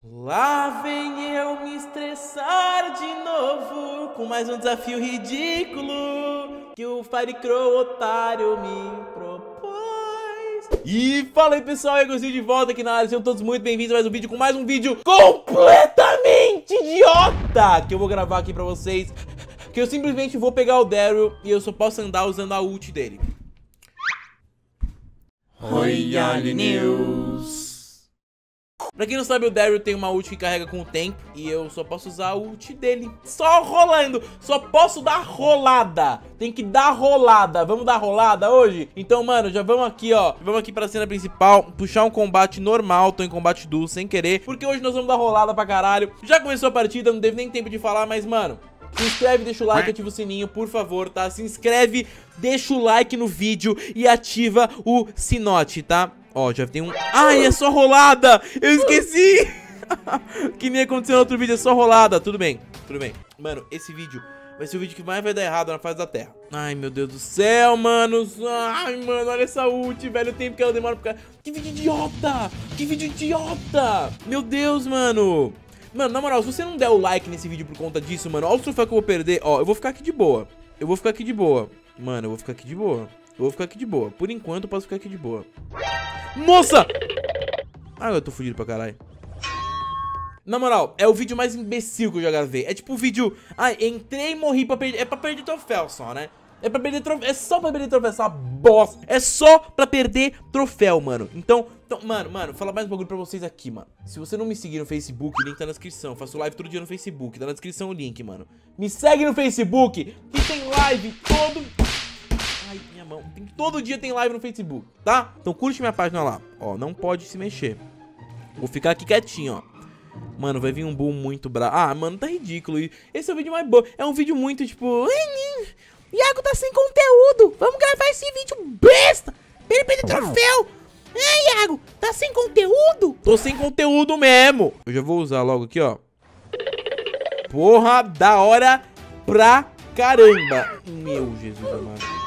Lá vem eu me estressar de novo com mais um desafio ridículo que o Firecrow otário me propôs. E fala aí pessoal, eu gostei de volta aqui na área, sejam todos muito bem-vindos a mais um vídeo completamente idiota que eu vou gravar aqui pra vocês. Que eu simplesmente vou pegar o Daryl e eu só posso andar usando a ult dele. Royale News. Pra quem não sabe, o Daryl tem uma ult que carrega com o tempo e eu só posso usar a ult dele só rolando, só posso dar rolada. Tem que dar rolada, vamos dar rolada hoje? Então, mano, já vamos aqui, ó, vamos aqui pra cena principal, puxar um combate normal, tô em combate duo sem querer, porque hoje nós vamos dar rolada pra caralho. Já começou a partida, não teve nem tempo de falar, mas, mano, se inscreve, deixa o like, ativa o sininho, por favor, tá? Se inscreve, deixa o like no vídeo e ativa o sinote, tá? Ó, já tem um... Ai, é só rolada! Eu esqueci! Que nem aconteceu no outro vídeo, é só rolada. Tudo bem, tudo bem. Mano, esse vídeo vai ser o vídeo que mais vai dar errado na face da Terra. Ai, meu Deus do céu, mano. Ai, mano, olha essa ult, velho. O tempo que ela demora pra... Que vídeo idiota! Que vídeo idiota! Meu Deus, mano. Mano, na moral, se você não der o like nesse vídeo por conta disso, mano, olha o troféu que eu vou perder. Ó, eu vou ficar aqui de boa. Eu vou ficar aqui de boa. Mano, eu vou ficar aqui de boa. Eu vou ficar aqui de boa. Por enquanto eu posso ficar aqui de boa. Nossa! Ah, eu tô fudido pra caralho. Na moral, é o vídeo mais imbecil que eu já gravei. É tipo o vídeo... Ai, entrei e morri pra perder... É pra perder troféu só, né? É pra perder troféu. É só pra perder troféu, essa bosta. É só pra perder troféu, mano. Então, mano, falar mais um bagulho pra vocês aqui, mano. Se você não me seguir no Facebook, o link tá na descrição. Eu faço live todo dia no Facebook. Tá na descrição o link, mano. Me segue no Facebook, que tem live todo... Ai, minha mão. Todo dia tem live no Facebook, tá? Então curte minha página lá. Ó, não pode se mexer. Vou ficar aqui quietinho, ó. Mano, vai vir um boom muito bravo. Ah, mano, tá ridículo. Esse é o vídeo mais bom. É um vídeo muito, tipo... Iago tá sem conteúdo. Vamos gravar esse vídeo besta. Pra ele perder troféu. É, Iago, tá sem conteúdo? Tô sem conteúdo mesmo. Eu já vou usar logo aqui, ó. Porra, da hora pra caramba. Meu Jesus amado.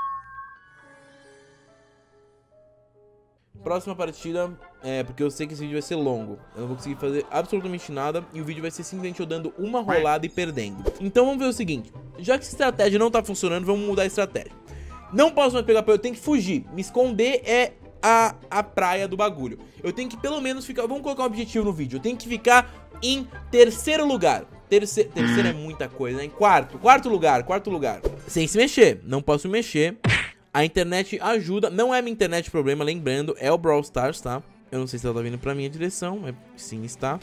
Próxima partida, porque eu sei que esse vídeo vai ser longo. Eu não vou conseguir fazer absolutamente nada e o vídeo vai ser simplesmente eu dando uma rolada e perdendo. Então vamos ver o seguinte, já que essa estratégia não tá funcionando, vamos mudar a estratégia. Não posso mais pegar, eu tenho que fugir. Me esconder é a praia do bagulho. Eu tenho que pelo menos ficar, vamos colocar um objetivo no vídeo. Eu tenho que ficar em terceiro lugar. Terceiro é muita coisa, né? Em quarto lugar. Sem se mexer, não posso mexer. A internet ajuda, não é minha internet o problema, lembrando, é o Brawl Stars, tá? Eu não sei se ela tá vindo pra minha direção, mas sim está.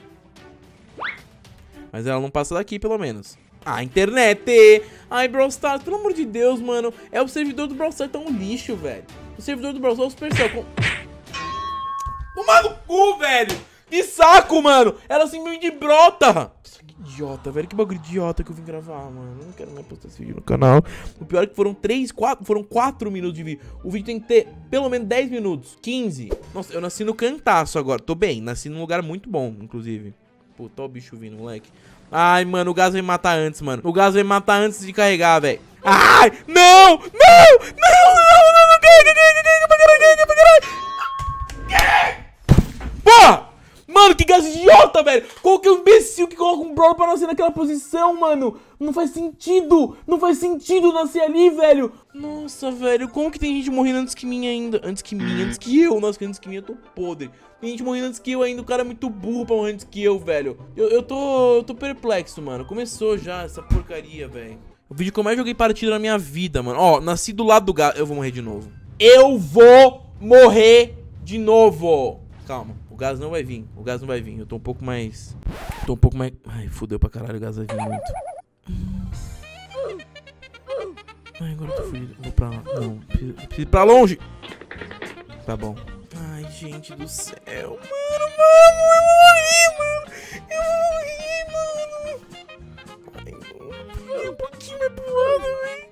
Mas ela não passa daqui, pelo menos. Ah, internet! Ai, Brawl Stars, pelo amor de Deus, mano. É o servidor do Brawl Stars, tá um lixo, velho. O servidor do Brawl Stars é o Supercell. Toma no cu, velho! Que saco, mano! Ela simplesmente brota! Que idiota, velho. Que bagulho idiota que eu vim gravar, mano. Eu não quero mais postar esse vídeo no canal. O pior é que foram 4 minutos de vídeo. O vídeo tem que ter pelo menos 10 minutos. 15. Nossa, eu nasci no cantaço agora. Tô bem. Nasci num lugar muito bom, inclusive. Puta, ó o bicho vindo, moleque. Ai, mano, o gás vai me matar antes, mano. O gás vai me matar antes de carregar, velho. Ai, não! Porra! Mano, que gás idiota, velho. Qual que é o imbecil que coloca um brawler pra nascer naquela posição, mano? Não faz sentido. Não faz sentido nascer ali, velho. Nossa, velho. Como que tem gente morrendo antes que mim ainda? Antes que eu. Nossa, antes que mim eu tô podre. Tem gente morrendo antes que eu ainda. O cara é muito burro pra morrer antes que eu, velho. Eu tô perplexo, mano. Começou já essa porcaria, velho. O vídeo que eu mais joguei partida na minha vida, mano. Ó, nasci do lado do gás. Eu vou morrer de novo. Eu vou morrer de novo. Calma. O gás não vai vir, eu tô um pouco mais... Ai, fudeu pra caralho, o gás vai vir muito. Ai, agora eu tô fudido, vou pra lá. Não, preciso ir pra longe. Tá bom. Ai, gente do céu. Mano, eu vou morrer, mano. Ai, um pouquinho mais pro lado,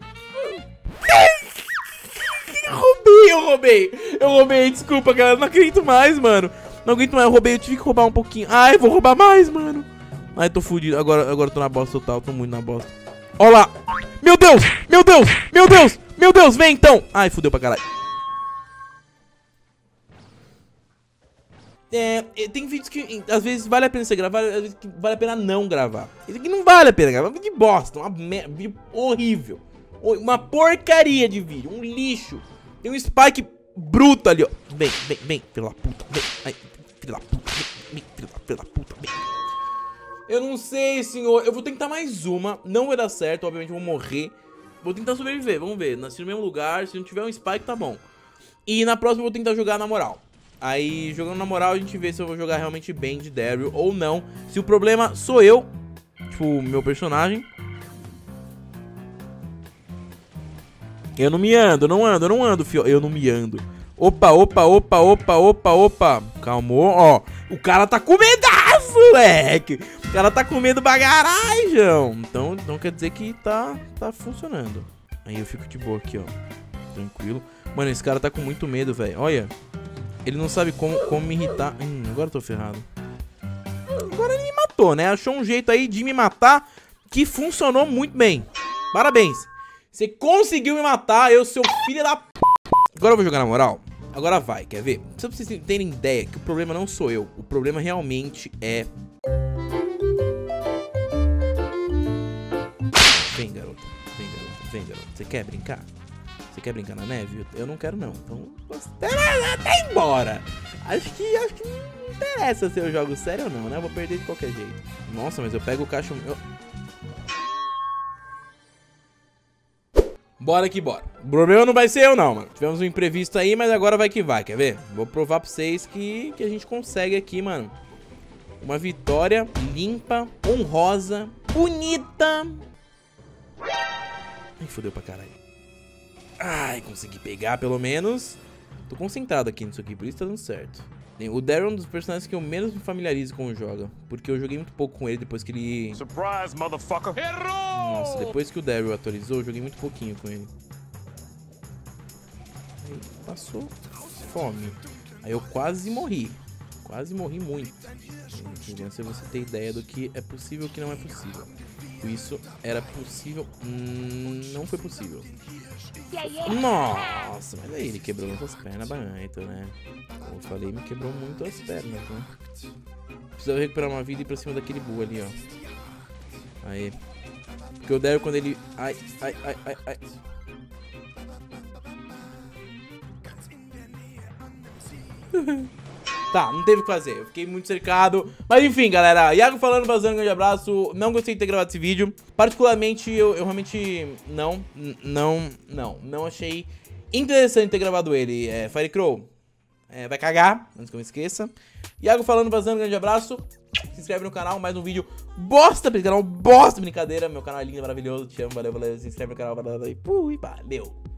velho. Eu roubei, desculpa, galera, não acredito mais, mano. Não aguento mais, eu roubei, eu tive que roubar um pouquinho. Ai, vou roubar mais, mano. Ai, tô fudido, agora eu tô na bosta total, tô muito na bosta. Ó lá. Meu Deus, vem então. Ai, fudeu pra caralho. Tem vídeos que às vezes vale a pena você gravar, às vezes que vale a pena não gravar. Esse aqui não vale a pena gravar, é um vídeo de bosta, vídeo horrível. Uma porcaria de vídeo, um lixo. Tem um Spike bruto ali, ó. Vem, filho da puta, vem. Ai, filho da puta, vem, filho da puta, vem. Eu não sei, senhor. Eu vou tentar mais uma. Não vai dar certo, obviamente eu vou morrer. Vou tentar sobreviver, vamos ver. Nasci no mesmo lugar, se não tiver um Spike, tá bom. E na próxima eu vou tentar jogar na moral. Aí, jogando na moral, a gente vê se eu vou jogar realmente bem de Daryl ou não. Se o problema sou eu, tipo, o meu personagem. Eu não me ando, eu não ando, fio. Eu não me ando. Opa. Calmou, ó. O cara tá com medaço, moleque. O cara tá com medo bagarajão. Então quer dizer que tá funcionando. Aí eu fico de boa aqui, ó. Tranquilo. Mano, esse cara tá com muito medo, velho. Olha. Ele não sabe como me irritar. Agora eu tô ferrado. Agora ele me matou, né? Achou um jeito aí de me matar que funcionou muito bem. Parabéns. Você conseguiu me matar, eu, seu filho da p... Agora eu vou jogar na moral. Agora vai, quer ver? Só pra vocês terem ideia que o problema não sou eu. O problema realmente é... Vem, garota. Você quer brincar? Você quer brincar na neve? Eu não quero, não. Então, espera até ir embora. Acho que não interessa se eu jogo sério ou não, né? Eu vou perder de qualquer jeito. Nossa, mas eu pego o cacho... Bora que bora. O problema não vai ser eu, não, mano. Tivemos um imprevisto aí, mas agora vai que vai, quer ver? Vou provar pra vocês que a gente consegue aqui, mano. Uma vitória limpa, honrosa, bonita. Ai, fodeu pra caralho. Ai, consegui pegar pelo menos. Tô concentrado aqui nisso aqui, por isso tá dando certo. O Daryl é um dos personagens que eu menos me familiarizo com o jogo, porque eu joguei muito pouco com ele depois que ele... Surprise, motherfucker! Nossa, depois que o Daryl atualizou, eu joguei muito pouquinho com ele. Aí passou fome. Aí eu quase morri. Quase morri muito. Se você ter ideia do que é possível e o que não é possível. Isso era possível. Não foi possível. Nossa, mas aí ele quebrou muitas pernas muito, né? Como eu falei, me quebrou muito as pernas, né? Precisava recuperar uma vida e ir pra cima daquele bull ali, ó. Aí. Porque o Daryl quando ele... Ai. Tá, não teve o que fazer, eu fiquei muito cercado. Mas enfim, galera, Iago falando, vazando, um grande abraço. Não gostei de ter gravado esse vídeo. Particularmente, eu realmente não achei interessante ter gravado ele. Firecrow, vai cagar, antes que eu me esqueça. Iago falando, vazando, um grande abraço. Se inscreve no canal, mais um vídeo bosta pra esse canal, bosta, brincadeira. Meu canal é lindo, maravilhoso, te amo, valeu, se inscreve no canal, valeu, valeu.